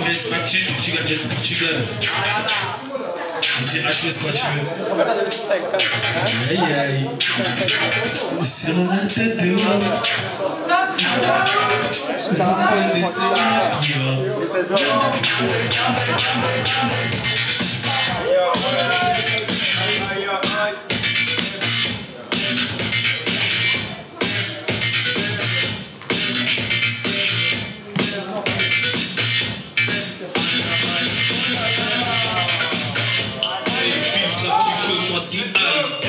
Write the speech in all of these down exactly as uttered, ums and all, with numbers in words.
fais ce que tu veux, tu gagnes ce que tu gagnes. Tu dis H, fais ce que tu veux. Aïe aïe. Sur la tête de moi. Vous connaissez si aïe.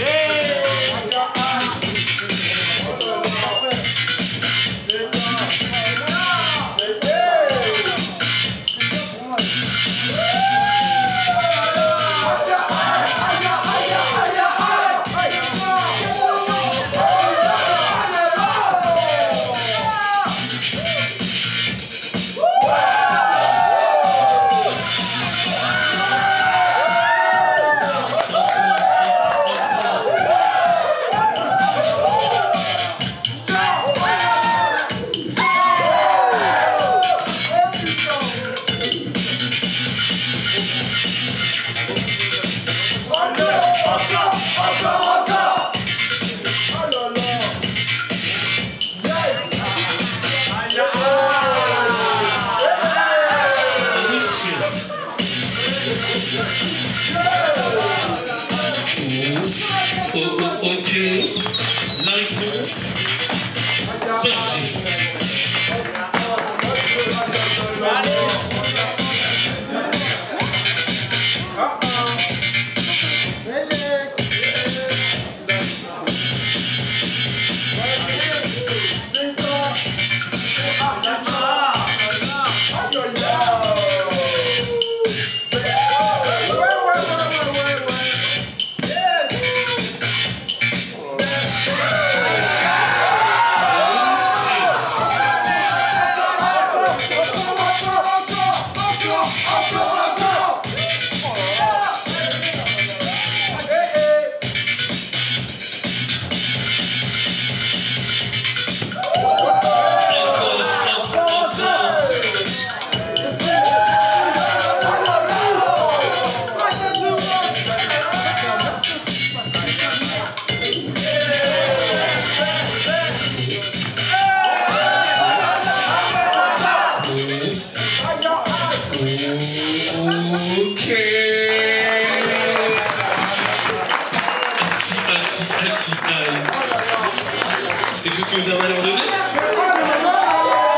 Ok, la réponse, Jordy. C'est tout ce que vous avez à leur donner?